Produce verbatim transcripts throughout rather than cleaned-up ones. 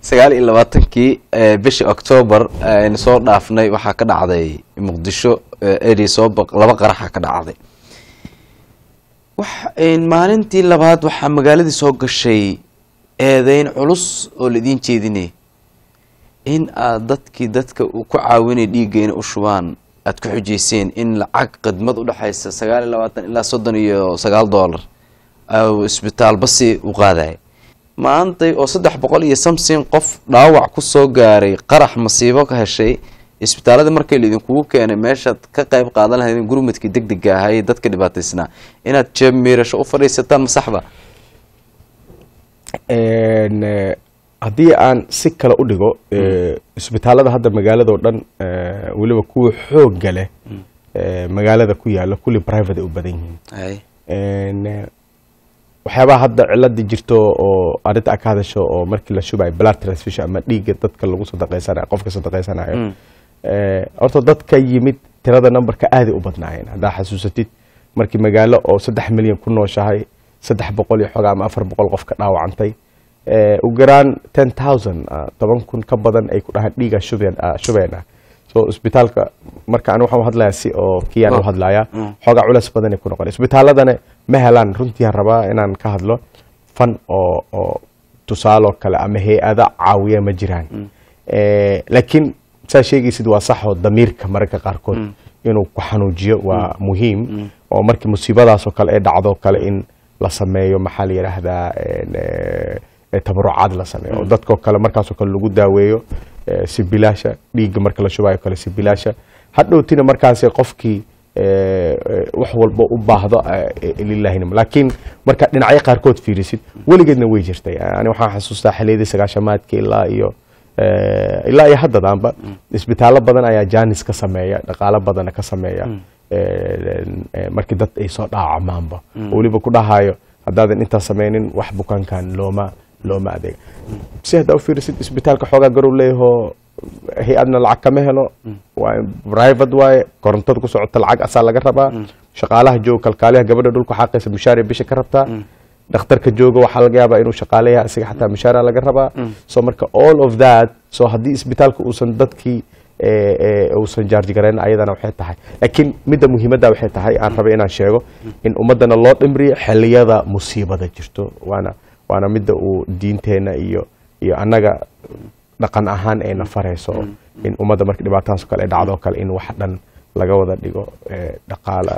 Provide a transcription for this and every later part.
sagaal iyo labaatankii bishii October in soo dhaafnay waxa ka dhacday Muqdisho eedi soo laba qarax ka dhacday wax in maalintii labaad waxa magaaladii soo gashay eedayn culus oo lidin jeedinay in dadkii dadka ku caawinay dhiigayna u shubaan aad ku xujeyseen in lacag qadmad u dhaxaysa sagaal iyo labaatan ilaa soddon iyo sagaal dollar oo isbitaal basi u qaaday maantay oo saddex boqol iyo something qof dhaawac ku soo gaaray qarax masiibo ka heshay isbitaalada markay lidin kugu keenay meesha ka qayb qaadan lahayd gurmadkii degdega ah ee dadka dhibaataysna inaad jeeb meerasho u fariisataan masaxba een haddii aan si kale u dhigo isbitaalada hadda magaalada oo dhan waliba kuwa xoogga leh magaalada ku yaala kulli private u badan yihiin een waxyaabaha hadda cilada jirto oo arinta ka hadasho oo markii la shubay blood transfusion ama dhiigga dadka lagu sadaqeysanayo qofka sadaqeysanayo ee horta dadka yimid tirada numberka aad u badnaayeen hadaa xasuusatid markii magaalo oo saddex milyan ku nooshahay saddex boqol iyo xogaa ama afar boqol qof ka dhaawacantay ee u garaan ten thousand toban kun ka badan ay ku dhahan dhiiga shubeen shubeena so isbitaalka marka aan waxaan hadlayaa si oo kiyaan u hadlayaa xogaa culays badan ay ku noqon isbitaaladana ma helaan runtii aan rabaa inaan ka hadlo fan oo oo tusaalo kale ama hay'ada caawiya ma jiraan ee laakiin saa sheegaysid waa sax oo damiirka marka qaarkood inuu ku xanuujiyo waa muhiim oo markii musiibadaas oo kale ay dhacdo kale in la sameeyo maxal yiraahdaa ee tabarucaad la sameeyo dadka kale markaas oo kale lagu daaweeyo si bilaasha dhiigga marka la shubayo kale si bilaasha hadhowtina markaas qofkii wax walba u baahdo ilaahay laakiin marka dhinacyo qaarkood fiirisid waligeedna way jirtay ani waxaan xasuustaa xiliyadii sagaashamaadka ilaa iyo ilaa iyo haddadaanba isbitaalo badan ayaa jaanis ka sameeya dhaqaale badan ka sameeya markii dad ay soo dhaacamaanba waliba ku dhahayo haddaadan intaa sameynin wax bukaankan looma looma adeeg si hadda u fiirisid isbitaalka xoogaa garow leeyaho hay-adna lacag kama helo waa private waaye korontada ku socota lacag asaa laga rabaa shaqaalaha jooga kalkaaliyaha gabadha dhulka xaaqaysa mushaar bisha ka rabtaa dhakhtarka jooga waxaa laga yaabaa inuu shaqaaleeyaha isaga xataa mushaara laga rabaa so marka all of that so haddii isbitaalka uusan dadkii uusan jaarji garayn ayadana waxay tahay laakiin midda muhiimadda waxay tahay aan rabay inaan sheego in ummadana loo dhimriyo xilliyada musiibada jirto waana waana midda uu diinteena iyo iyo annaga dhaqan ahaan ayna farayso in ummadda markii dhibaatadaas kale ay dhacdo kale in wax dhan laga wada dhigo dhaqaale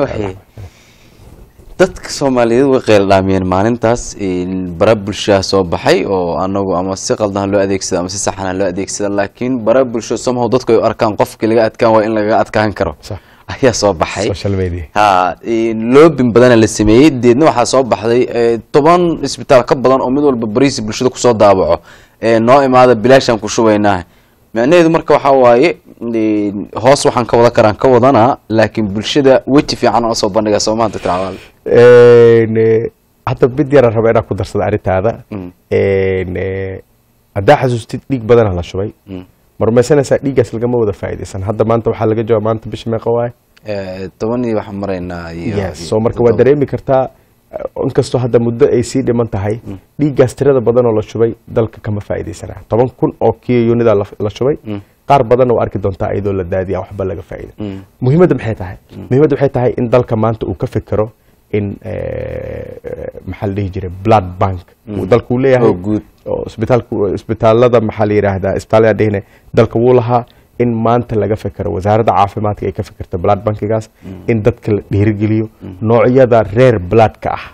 dadka Soomaaliyeed way qeyl dhaamiyeen maalintaas in bara bulshada soo baxay oo anagu ama si qaldan loo adeegsado ama si saxan loo adeegsado laakiin bara bulshada somehow dadku ay arkaan qofkii laga adkaan waa in laga adkaan karo ayaa soo baxay social media ha in loobin badan la sameeyay deedna waxa soo baxday toban isbitaal ka badan oo mid walba bariis bulshada ku soo daabaco ee noo imaada bilaashan ku shubaynaa macnaheedu marka waxa waaye hoos waxaan ka wada karaan ka wadana laakiin bulshada wajhi fiican oo soo bandhiga Soomaaliya tiraawal ee hadda bid yar rabaa inaan ku darsado arintaada ee hadda xasuustid dhiig badan la shubay marmaysanaysa dhiigaas laga ma wada faa'iideysan hadda maanta waxa laga jawaab maanta bish meeqa waay ee toban iyo wax mareynaa iyo soo marka waa dareemi kartaa inkastoo hadda muddo ay sii dhiman tahay dhiigaas tirada badan oo la shubay dalka kama faa'iideysana toban kun oo kiyo unida la shubay qaar badan oo arki doonta ayadoo la daadiya waxba laga faa'iido muhiimadda maxay tahay muhiimadda waxay tahay in dalka maanta uu ka fikiro in maxal dhihi jiray blood bank uu dalku leeyahay oo isbitaalku isbitaalada maxal yiraahdaa isbitaalada dhihne dalka wuu lahaa in maanta laga fikiro wasaaradda caafimaadka ay ka fikirto blood bankigaas in dadka la dhiirigeliyo noocyada reer bloodka ah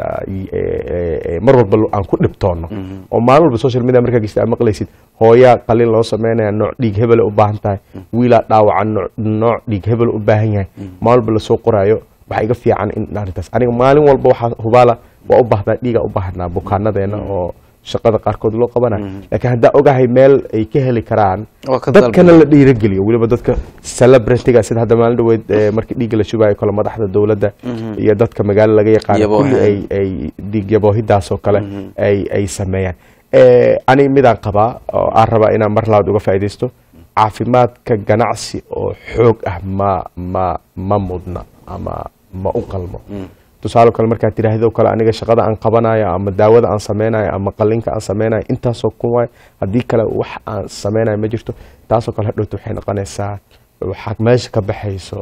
mar walba aan ku dhibtoono oo maalin walba social media markaa gista maqlaysid hooyaa qalin loo sameynaya nooc dhiig hebel u baahan tahay wiila dhaawacan nooc dhiig hebel u baahan yahay maalin walba la soo qoraayo waxa iga fiican in arintaas aniga maalin walba waxa hubaala waa u baahnaa dhiiga u baahnaa bukaanadeena oo shaqada qaarkood loo qabana laakiin hadda ogahay meel ay ka heli karaan dadkana la dhiirigeliyo waliba dadka celebrity-ga sida hadda maalin dhaweyd markii dhiig la shubayo kala madaxda dawladda iyo dadka magaalo laga yaqaan kulli ay ay dhiig yaboohidaas oo kale ay ay sameeyaan ee ani midaan qabaa oo aan rabaa inaan mar labaad uga faa'iideysto caafimaadka ganacsi oo xoog ah ma ma ma mudna ama ma u qalmo tusaale kale markaad tiraahdo kale aniga shaqada aan qabanayo ama daawada aan sameynayo ama qalinka aan sameynayo intaasoo kun waay haddii kale wax aan sameynayo ma jirto taasoo kale hadhowta waxay noqonaysaa waxaa meesha ka baxayso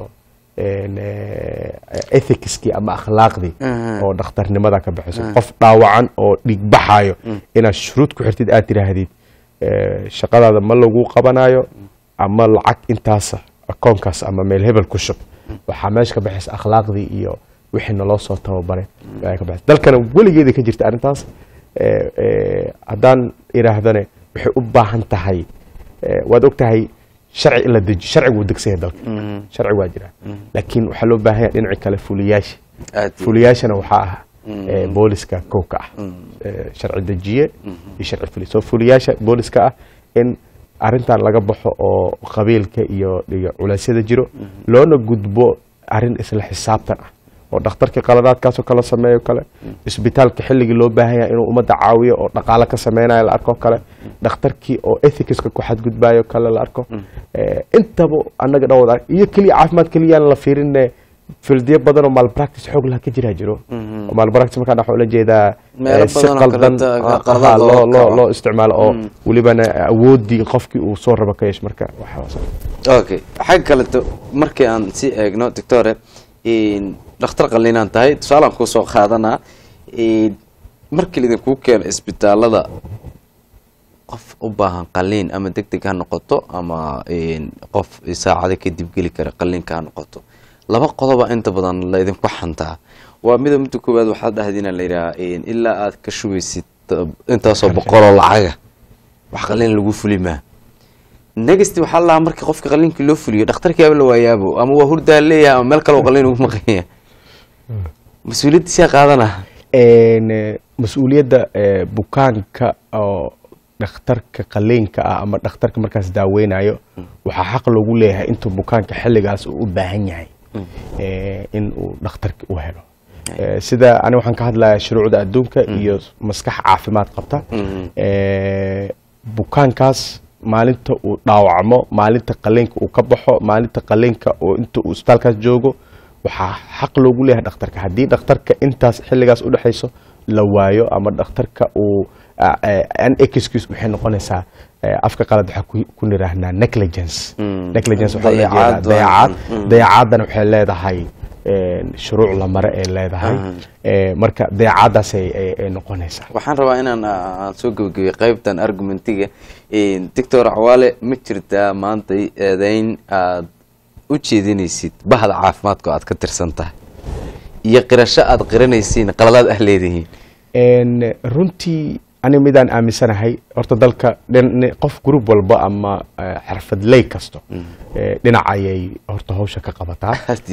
ethicskii ama akhlaaqdii oo dhakhtarnimada ka baxayso qof dhaawacan oo dhiig baxayo inaad shuruud ku xirtid aad tiraahdid shaqadaada ma lagu qabanayo ama lacag intaasa akoonkaas ama meel hebel ku shub waxaa meesha ka baxaysa akhlaaqdii iyo wixii naloo soo tababaray ka baxaysa dalkana weligeeda ka jirta arrintaas haddaan iraahdane waxay u baahan tahay waad og tahay sharci in la dejiyo sharcigu wuu degsanya dalka sharci waa jira laakiin waxaa loo baahan yahay dhinaci kale fuliyaasha fuliyaashana waxaa ah booliska kowka ah sharci dejiye iyo sharci fuliya soo fuliyaasha booliska ah in arrintan laga baxo oo qabiilka iyo culeysyada jiro loona gudbo arrin isla xisaabtan ah oo dhakhtarkii qaladaadkaasoo kala sameeyo kale isbitaalka xilligii loo baahan yahay inuu ummadda caawiyo oo dhaqaale ka sameynayo la arko kale dhakhtarkii oo ethicska ku xadgudbayo kale la arko intaba annaga dhawad ark iyo keliya caafimaad keliyaan la fiirine fildiyo badan oo malpractice xoog laha ka jiraa jiro oo malpractice markaan waxaa ula jeedaa si qaldan loo isticmaalo oo welibana awoodii qofkii uu soo rabo ka yeesh marka waxaas okay xag kaleto markii aan si eegno doctore dhakhtar qalliinaan tahay tusaalaan kuu soo qaadanaa markii idinkuu keeno isbitaalada qof u baahan qalliin ama deg deg ha noqoto ama qof saacado kadib geli kara qalliinka ha noqoto laba qodoba inta badan la idinku xantaa waa mida midda koowaad waxaad dhahdina la yidhaha ilaa aad ka shugaysid intaasoo boqoloo lacaga wax qalliin lagu fuli maa negasti waxaa lahaa markii qofka qalliinkii loo fuliyo dhakhtarkiiaba la waayaabo ama waa hurdaa leeyahay ama meel kale oo qalliin ugu maqanya mas-uuliyadda siyaa qaadana mas-uuliyadda bukaanka oo dhakhtarka qalliinka ah ama dhakhtarka markaas daaweynayo waxaa xaq loogu leeyahay intuu bukaanka xilligaas uu u baahan yahay in uu dhakhtarka u helo sida ani waxaan ka hadlayaa shuruucda adduunka iyo maskax caafimaad qabta bukaankaas maalinta uu dhaawacmo maalinta qalliinka uu ka baxo maalinta qalliinka oo inta uu isbitaalkaas joogo waxaa xaq loogu leeyahay dhakhtarka haddii dhakhtarka intaas xilligaas u dhexayso la waayo ama dhakhtarka uu an excuse waxay noqonaysaa afka qalad waxaa ku niraahnaa negligence negligence waxaa la jeedaa dayacaad dayacaadana waxay leedahay shuruuc la mare ay leedahay marka dayacaadaas ay noqonaysaa waxaan rabaa inaan aan soo gabagabeyo qaybtan argumentiga doctor Cawaale ma jirtaa maanta eedayn aad u jeedinaysid bahda caafimaadka aad ka tirsan tahay iyo qirasho aad qiranaysiin qaladaad ah leedihiin runtii ani midaan aaminsanahay horta dalka qof group walba ama xirfadley kasto dhinac ayay horta hawsha ka qabataa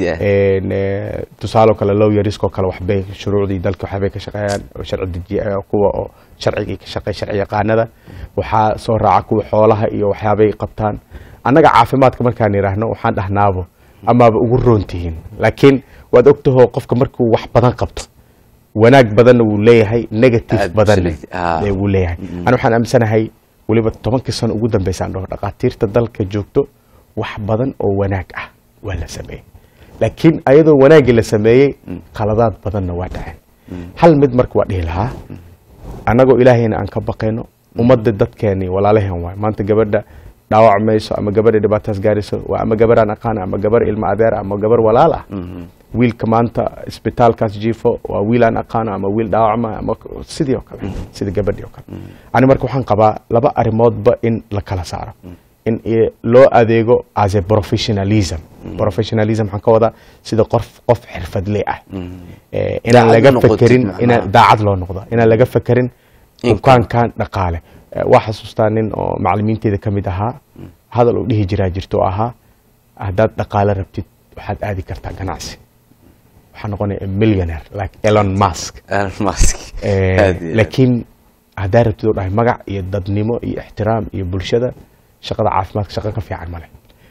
tusaale kale low yariskoo kale waxbay shuruucdii dalka waxbay ka shaqeeyaan sharci dejiye kuwa oo sharcigii ka shaqeey sharci yaqaanada waxaa soo raaca kuwa xoolaha iyo waxyaabay qabtaan annaga caafimaadka markaan yiraahno waxaan dhahnaabo amaaba ugu roontihiin laakiin waad ogtahay qofka markuu wax badan qabto wanaag badan uu leeyahay negative badan uu leeyahay ana waxaan aaminsanahay waliba tobankii sano ugu dambeysay aan dhaqaatiirta dalka joogto wax badan oo wanaag ah waa la sameeyay laakiin ayadoo wanaag la sameeyay qaladaad badanna waa dhaceen hal mid marka waa dhihi lahaa anagoo ilaahayna aan ka baqayno ummadda dadkeeni walaalahan waay maanta gabadha dhaawac mayso ama gabadha dhibaataas gaarayso waa ama gabaraan aqaan ama gabar ilma adeer ama gabar walaal ah wiilka maanta isbitaalkaas jiifo waa wiil aan aqaano ama wiil dhaawacma ama sidii oo kale sida gabadhii oo kale ani marka waxaan qabaa laba arrimoodba in la kala saaro in loo adeego as a professionalism professionalism waxaan ka wadaa sida qof qof xirfadle ah inaan laga fakerin inaan daacad loo noqdo inaan laga fakerin bukaankan dhaqaale waa xasuustaa nin oo macallimiinteeda ka mid ahaa hadal uu dhihi jiraa jirto oo ahaa haddaad dhaqaale rabtid waxaad aadi kartaa ganacsi waxaa noqonaya millionaire like Elon Musk Elon Musk laakiin haddaa rabtid oo dhahay magac iyo dadnimo iyo ixtiraam iyo bulshada shaqada caafimaadka shaqo ka fiican male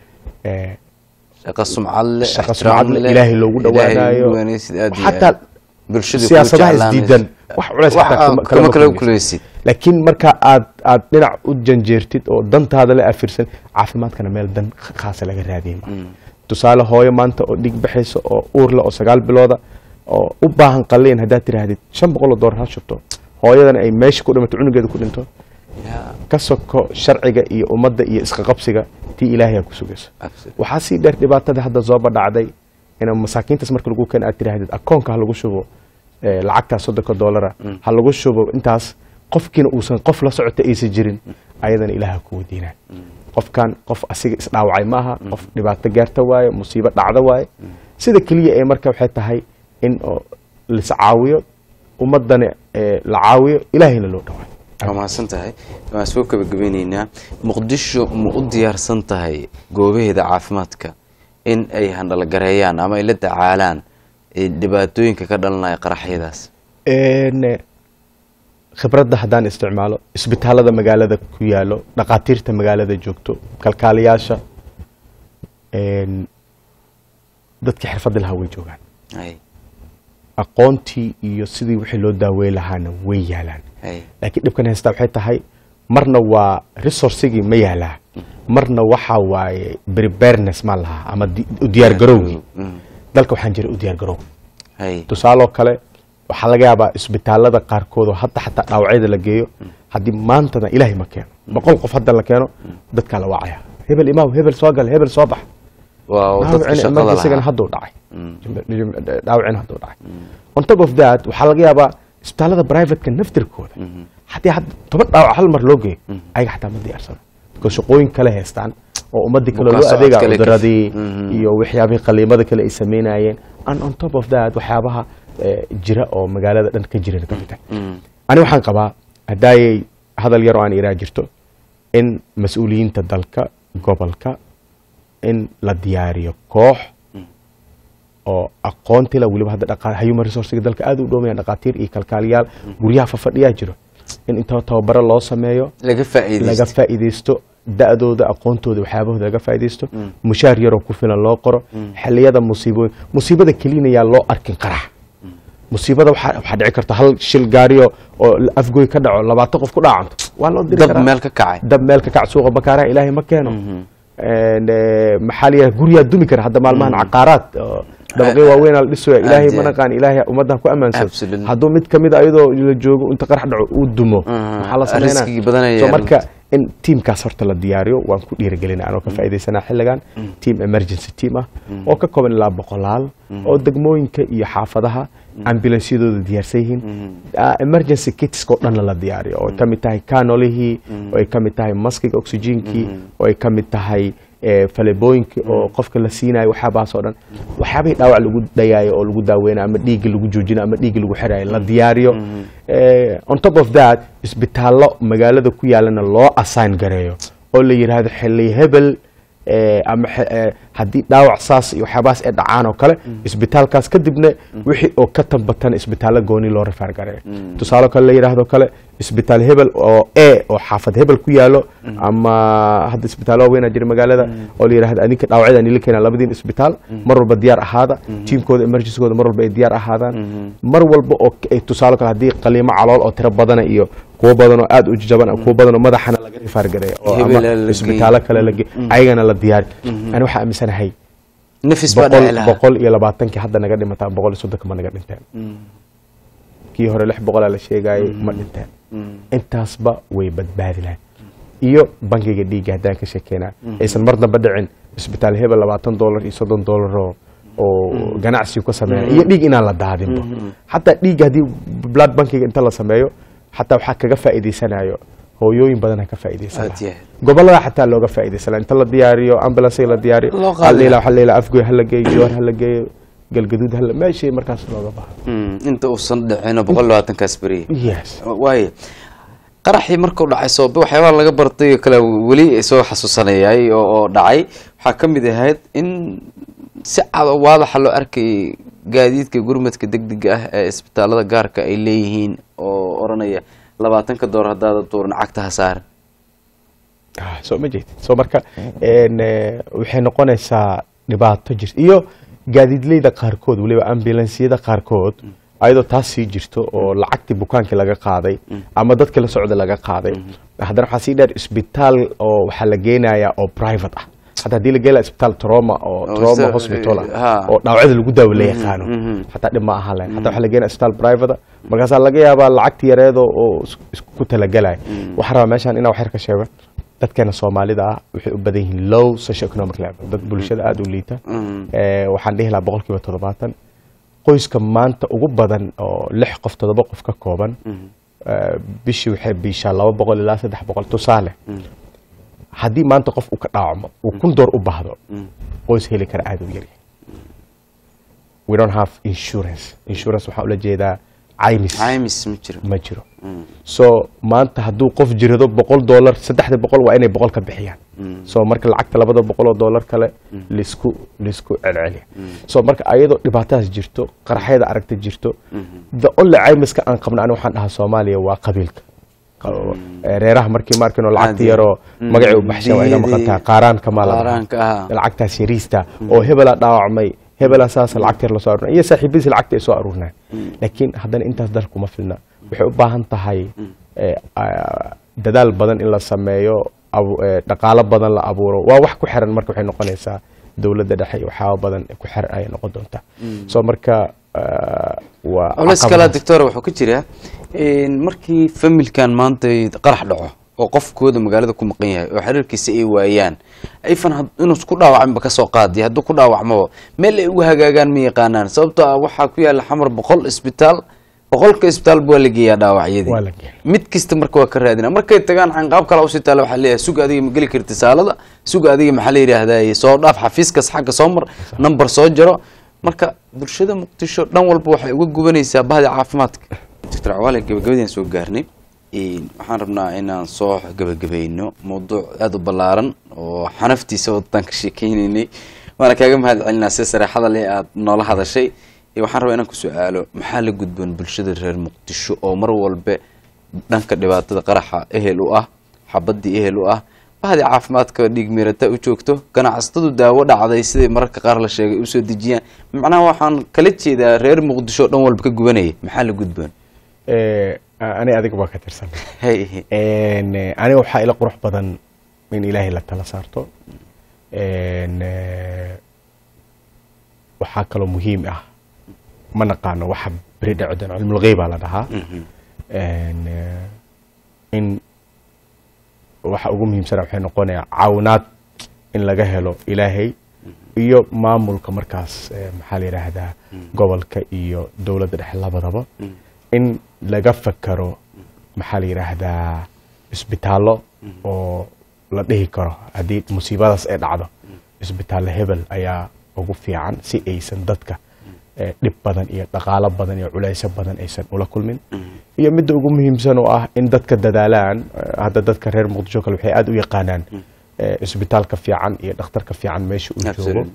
shaqo sumcad leh shaqo sumcad leh ilaahay loogu dhawaanayo xataa bulshada siyaasadaha isdiidan wax culays kama kala kuleysid laakiin marka aad aad dhinac u janjeertid oo dantaada la afirsan caafimaadkana meel dan khaas laga raadiyay tusaale hooyo maanta oo dhig baxayso oo uur la oo sagaal bilooda oo u baahan qalliin haddaad tidhaahdid shan boqol oo doolar ha shubto hooyadana ay meesha ku dhimato cunugeeda ku dhinto ka soko sharciga iyo ummadda iyo isqa qabsiga tii ilaahay ku sugayso waxaa sii dheer dhibaatada hadda sooba dhacday in masaakiintaas marka lagu keen aad tidhaahdid akoonka ha lagu shubo lacagtaa soddonka doolara ha lagu shubo intaas qofkiina uusan qof la socota aysan jirin ayadana ilaaha ku weydiinaa qofkan qof asiga isdhaawacay maaha qof dhibaato gaarta waaye musiibo dhacda waaye sida keliya ee marka waxay tahay in lis caawiyo ummadana la caawiyo ilaahayna loo dhawaayo waa mahadsan tahay waan soo gabagabeyneynaa muqdisho ma u diyaarsan tahay goobaheeda caafimaadka in ay handalgareeyaan ama ay la tacaalaan dhibaatooyinka ka dhalanaya qaraxyadaas khibradda haddaan isticmaalo isbitaalada magaalada ku yaalo dhaqaatiirta magaalada joogto kalkaaliyaasha dadkii xirfadda lahaa way joogaan aqoontii iyo sidii wixii loo daaweyn lahaana way yaalaan laakiin dhibkan haystaa waxay tahay marna waa resourcigii ma yaalaa marna waxaa waaye preparedness ma lahaa ama u diyaargarowgii dalka waxaan jira u diyaargarow tusaaloo kale waxaa laga yaabaa isbitaalada qaarkood oo hadda xataa dhaawacyada la geeyo haddii maantana ilaahay ma keeno boqol qof hadda la keeno dadkaa la wacaya hebel imaaw hebel soo gal hebel soo bax isagana hadduu dhacay dhaawacina hadduu dhacay on top of that waxaa laga yaabaa isbitaalada privateka naftirkooda haddii hadda toban dhaawac hal mar loo geeyo ayaga xataa ma diyaarsano because shaqooyin kale haystaan oo ummadii kale loo adeega cuduradii iyo waxyaabihii qaliimada kale ay samaynayeen and on top of that waxyaabaha jira oo magaalada dhan ka jira ka mid ani waxaan qabaa haddaayay hadal yar oo aan iraa jirto in mas-uuliyiinta dalka gobolka in la diyaariyo koox oo aqoonti la weliba hadda human resourcega dalka aad u dhoomayaan dhaqaatiir iyo kalkaaliyaal guryaha fafadhiyaa jiro in inta tababaro loo sameeyo laga faa'iidaysto da-dooda aqoontooda waxyaabahooda laga faa'iidaysto mushaar yaroo ku filan loo qoro xilliyada musiibo musiibada kelina yaa loo arkin qarax musiibada waxaa dhici karta hal shil gaariyo oo afgoy ka dhaco labaatan qof ku dhaacanto waa loo diri karaa dab meel ka kacay dab meel ka kac suuqa bakaaraha ilaahay ma keeno maxaa la yidhaha guryaa dumi kara hadda maalmahan caqaaraad dabaqyo waaweyn la dhisoya ilaahay ma naqaan ilaahay ummaddan ku ammaansan hadduu mid kamid a iyadoo la joogo inta qarax dhaco uu dumo maxaa la sameynaa marka in tiimkaas horta la diyaariyo waan ku dhiirigelina anoo ka faa'iidaysanaa xilligan team emergency team ah oo ka kooban ilaa boqolaal oo degmooyinka iyo xaafadaha ambulansyadooda diyaarsan yihiin emergency kitskoo dhanna la diyaariyo oo ay ka mid tahay kanolihii oo ay ka mid tahay maskiga oxygenkii oo ay ka mid tahay falebooyinkii oo qofka la siinayo waxyaabahaas oo dhan waxyaabihii dhaawac lagu dhayaayo oo lagu daaweynayo ama dhiigga lagu joojinayo ama dhiigga lagu xirayo la diyaariyo on top of that isbitaallo magaalada ku yaalana loo assign gareeyo oo la yidhaahdo xilli hebel ama haddii dhaawac saas iyo waxyaabahaas ee dhacaan oo kale isbitaalkaas kadibna wixii oo ka tambatan isbitaallo gooni loo rifaar gareeyo tusaale kale la yidhaahdo kale isbitaal hebel oo e oo xaafad hebel ku yaalo ama hadda isbitaallo waaweynaa jira magaalada oo la yidhahdo adinka dhaawacyada nila keenaa labadiin isbitaal mar walba diyaar ahaada tiimkooda emergencygooda mar walba ay diyaar ahaadaan mar walba oo tusaale kale haddii qaliimo calool oo tiro badana iyo kuwo badan oo aad u jaban kuwo badan oo madaxana laga rifaar gareeyo oo ama isbitaallo kale lage ayagana la diyaari ani waxaa aaminsanahay boqol iyo labaatankii hadda naga dhimataa boqol iyo soddonka ma naga dhinteen kii hore lix boqolaa la sheegayay ma dhinteen intaasba way badbaadi lahayd iyo bangiga dhiigga haddaan ka sheekeynaa aysan mar damba dhicin isbitaal hebel labaatan doolar iyo soddon doolaroo oo ganacsigu ka sameeya iyo dhiig inaan la daadinbo xataa dhiigga haddii blood bankiga inta la sameeyo xataa waxaa kaga faa'iidaysanayo hooyooyin badanaa ka faa'iidaysan gobolada xataa looga faa'iidaysan inta la diyaariyo ambulance la diyaariyo halila waxa leela afgoy hala geeyo joor hala geeyo galgaduud hala meeshay markaas looga baahan inta uu san dhicino boqol iyo labaatan kaas bari yes waaye qaraxii markuu dhacay soobe waxyaabaha laga bartay kale weli soo xasuusanayay oo dhacay waxaa ka mid ahayd in si cad oo waadax loo arkay gaadiidka gurmadka degdega ah ee isbitaalada gaarka ay leeyihiin oo oranaya labaatanka door haddaad duuran cagta ha saaran soo ma jeedid soo marka waxay noqonaysaa dhibaato jirta iyo gaadiidleyda qaarkood weliba ambulansiyada qaarkood ayadoo taas sii jirto oo lacagtii bukaankii laga qaaday ama dadkii la socda laga qaaday haddana waxaa sii dheer isbitaal oo waxaa la geenayaa oo private ah حتى هدي لجيلا اسبتال تروما او تروما هوسبيتال او dhaawacada lagu daawo la yaqaano حتى dhib ma aha leen حتى waxa la geeyay isbitaal private markaas laga yaabaa lacagta yareedo oo isku talagalay waxa raba meeshan inaa wax yar ka sheego dadkeena Soomaalida ah waxay u badan yihiin low socio-economic level dad bulshada aad u liita ee waxaan dhihi lahaa boqolkiiba toddobaatan qoyska maanta ugu badan oo lix qof toddoba qof ka kooban bishii waxay biishaa laba boqol ilaa saddex boqol tusaale haddii maanta qof uu ka dhaawacmo uu kun door u baahdo qoys heli kara aad u yar we don't have insurance insurance waxaa ula jeedaa caymis caymis ma jiro ma jiro so maanta hadduu qof jirado boqol dollar saddexda boqol waa inay boqol ka bixiyaan so marka lacagta labada boqol oo dollar kale lisku lisku celceliya so marka ayadoo dhibaatadaas jirto qaraxyada aragta jirto the only caymiska aan qabno aniga waxaan dhahaa Soomaaliya waa qabiilka reeraha markii markino lacagta yaro magaci u baxshay waa ina maqantaa qaaraan kama qaaraanka lacagtaas yariista oo hebela dhaawacmay hebela saas lacagta la soo aruurnay iyo saaxiibadiis lacagta ay soo aruurnay laakiin haddana intaas dalku ma filna waxay u baahan tahay dadaal badan in la sameeyo dhaqaale badan la abuuro waa wax ku xiran marka waxay noqonaysaa dawladda dhexe iyo waxyaabo badan ku xiran ay noqon doontaa soo marka waa olaskala doctor wuxuu ku jiraa in markii familkan maanta qarax dhaco oo qofkooda magaalada ku maqan yahay oo xiriirkiisa ay waayaan ay fan inuu isku dhaawacmo ka soo qaadiyo hadduu ku dhaawacmo meel ay ugu hagaagaan ma yaqaanaan sababtoo ah waxa ku yaala xamar boqol isbitaal boqolka isbitaal buu la geeyaa dhaawacyadii mid kasta marka waa ka raadina markay tagaan xanqaab kala u sitaal waxa leeyahay suuq adiga ma gali kartid saalada suuq adiga maxaa la yiraahdaa soo dhaaf xafiiskaas xagga soo mar number soo jaro marka bulshada Muqdisho dhan walba waxay uga gubanaysaa bahda caafimaadka doctor Cawaale gabagabadeen soo gaarnay in waxaan rabnaa inaan soo gabagabayno mowduuc aad u ballaaran oo xanaftiisa wadanka sheekeynay waana kaaga mahadcelinaa si saraxada leh aad noola hadashay waxaan rabaa inaan ku su'aalo maxaa la gudboon bulshada reer Muqdisho oo mar walba dhanka dhibaatada qaraxa ehel u ah xabadii ehel u ah bahda caafimaadka dhig mirata u joogto ganacsatadu daawo dhacday sidii mararka qaar la sheegay u soo dejiyaan macnaha waxaan kala jeedaa reer Muqdisho dhan walba ka gubanay maxaa la gudboon ee ani adiga waa ka tirsan ee een ani waxa ila qurux badan in Ilaahay la tala saarto een waxa kale muhiim ah ma naqaano waxa bari dhacdan cilmi qeyba la dhahaa een in waxa ugu muhiimsan waxay noqonayaa caawinaad in laga helo Ilaahay iyo maamulka markaas maxaa la yiraahdaa gobolka iyo dawladda dhexe labadaba in laga fakaro maxaa la yiraahdaa isbitaallo oo la dhihi karo haddii musiibadaas ay dhacdo isbitaallo hebel ayaa ugu fiican si aysan dadka dhib badan iyo dhaqaale badan iyo culays badan aysan ula kulmin iyo mid ugu muhiimsan oo ah in dadka dadaalaan hadda dadka reer Muqdisho kale waxay aad u yaqaanaan isbitaalka fiican iyo dhakhtarka fiican meesha uu joogo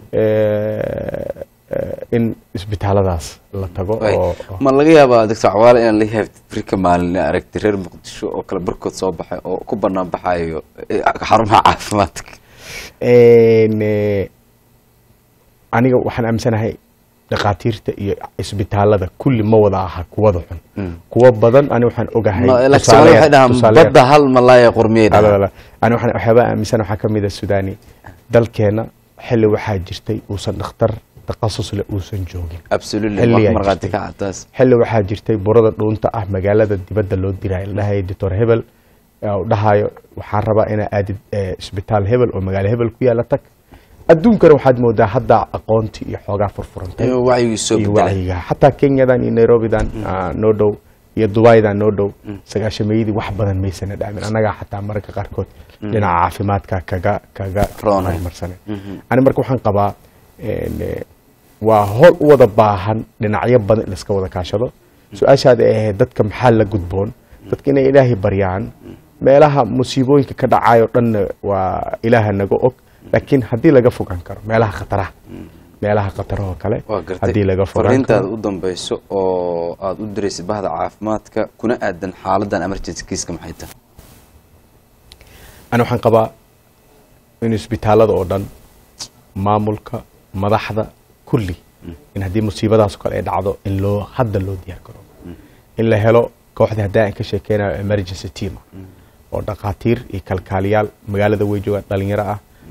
in isbitaaladaas la tago oo ma laga yaabaa doctor Cawaale in la yahay Afrika maalin aragti reer Muqdisho oo kala barkood soo baxay oo ku banaan baxayo xarumaha caafimaadka een aniga waxaan aamsanahay dhaqaatiirta iyo isbitaalada kulli ma wada aha kuwada xun kuwa badan ani waxaan ogahay badda hal malaaya qurmiyada ani waxaan waxba aaminsan waxa kamid ah Suudaani dalkeena xilli waxa jirtay uu san dhakhtar taqasus leh uu san joogin absolutely marqaati ka cadaas xilli waxa jirtay burada dhuunta ah magaalada dibadda loo diray ilaahay doctor Hebel oo dhahayo waxaan rabaa inaa aadid isbitaal Hebel oo magaalo Hebel ku yaala tag adduunkana waxaad moodaa hadda aqoonti iyo xoogaa furfurantay iyo wacyi soo wacyiga hatta Kenyadan iyo Nairobidan noo dhow iyo Dubai-dan noo dhow sagaashameeyadii wax badan maysan dhaamin anaga hatta marka qaarkood dhinaca caafimaadka kaga kaga roonay marsanay ani marka waxaan qabaa waa hool u wada baahan dhinacyo badan in iska wada kaashado su'aashaada ee dadka maxaa la gudboon dadka inay Ilaahay baryaan meelaha musiibooyinka ka dhacayo dhan waa Ilaahay naga og laakiin hadii laga fogaan karo meelaha khataraha meelaha khataraha kale hadii laga fogaan farintaada u dambayso oo aad u diraysid bahda caafimaadka kuna aadan xaaladan emergency case ka maxay tahay ana waxaan qabaa in isbitaalada oo dhan maamulka madaxda kulli in hadii musiibadaas kale ay dhacdo in loo hadda loo diyaar garo in la helo kooxda hadaa ka sheekeynayo emergency team oo dhaqaatiir iyo kalkaaliyaal magaalada way joogaan dhalinyaro ah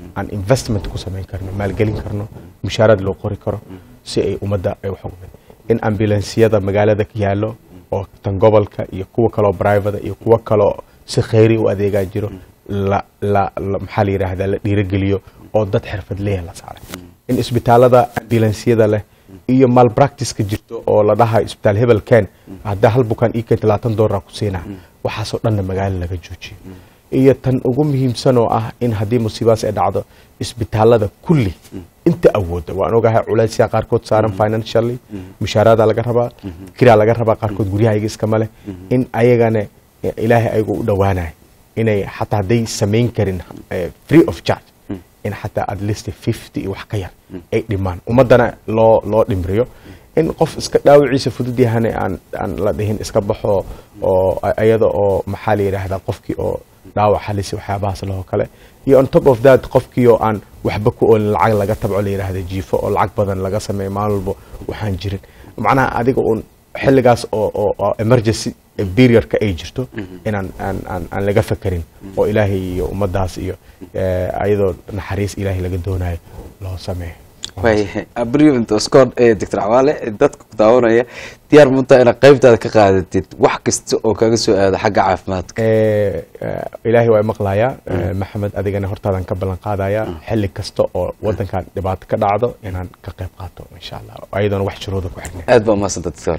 aan investment ku samayn karno maalgelin karno mushaarad loo qori karo si ay ummadda ay wax uga in ambulansiyada magaalada ka yaalo oo tan gobolka iyo kuwa kaloo private iyo kuwa kaloo si khayri u adeegaa jiro la la maxaa la yiraahdaa la dhiirigeliyo oo dad xirfad leeyahay la saaray in isbitaalada ambulansiyada leh iyo malpractice ka jirto oo la dhahay isbitaal hebel keen hadda hal bukaan ii keen labaatan doolar ku siinaa waxaasoo dhan magaalada laga joojiyo iyo tan ugu muhiimsan oo ah in haddii musiibaas ay dhacdo isbitaalada kulli inta awooda waan ogahay culaysya qaarkood saaran financially mushaarada laga rabaa kiraa laga rabaa qaarkood guryaha iskama leh in ayagana ilaahay ayagu u dhawaanay inay xataa hadday samayn karin free of charge in xataa at least fifty wax ka yar ay dhimaan ummadana loo loo dhimriyo in qof iska dhaawiciisa fudud yahan aan aan la dhihin iska baxo oo ayada oo maxaa la yiraahdaa qofkii oo dhaawac halis waxyaabahaas loo kale iyo on top of that qofkii oo aan waxba ku oo lacag laga tabco la yiraahdo jiifo oo lacag badan laga sameeyo maalin walba waxaan jirin macnaha adiga uun xilligaas oo oo emergency periodka ay jirto inaan aan aan aan laga fakarin oo ilaahay iyo ummadaas iyo ayadoo naxariis ilaahay laga doonayo loo sameeyo way abrievent squad ee doctor Cawaale dadku ku daawanaya diyaar munta ina qaybtaada ka qaadatid wax kasta oo kaga soo aado xagga caafimaadka ee ilaahay way maqlaaya maxamed adigana hortaadan ka balan qaadaya xilli kasta oo wadankan dhibaato ka dhacdo inaan ka qayb qaato insha Allah ayadana wax shuruudo ku xirnay aad baa maasanta doctor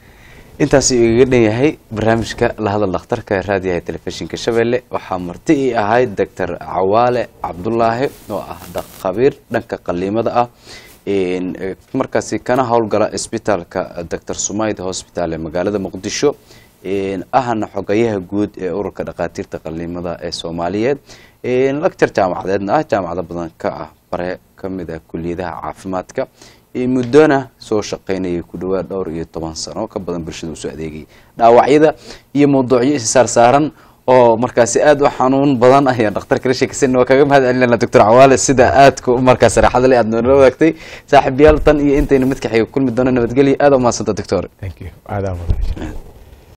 intaas iga dhan yahay barnaamijka la hadal dhakhtarka raadiyaha telefishinka Shabeelle waxa marti ii ahay doctor Cawaale Cabdullaahi oo ah khabiir dhanka qaliimada ah in markaasi kana howlgala isbitaalka doctor Sumayd Hospital ee magaalada Muqdisho in ahna xogayaha guud ee ururka dhaqaatiirta qaliimada ee Soomaaliyeed in lecture jaamacadeedna ah jaamacado badan ka ah bare kamid ah kulliyadaha caafimaadka muddona soo shaqeynayay ku dhawaad dhowr iyo toban sano ka badan bulshada u soo adeegay dhaawacyada iyo mowduucyo is saarsaaran oo markaasi aad u xanuun badan ayaa dhakhtarka la sheekaysan oo kaga mahad celinayna doctor Cawaale sida aadku markaas raaxada leh aad noo wadaagtay saaxiibayaal tan iyo intayna mid ka xiga kulmi doona nabadgelyo aad u mahadsantahay doctor thank you aad aad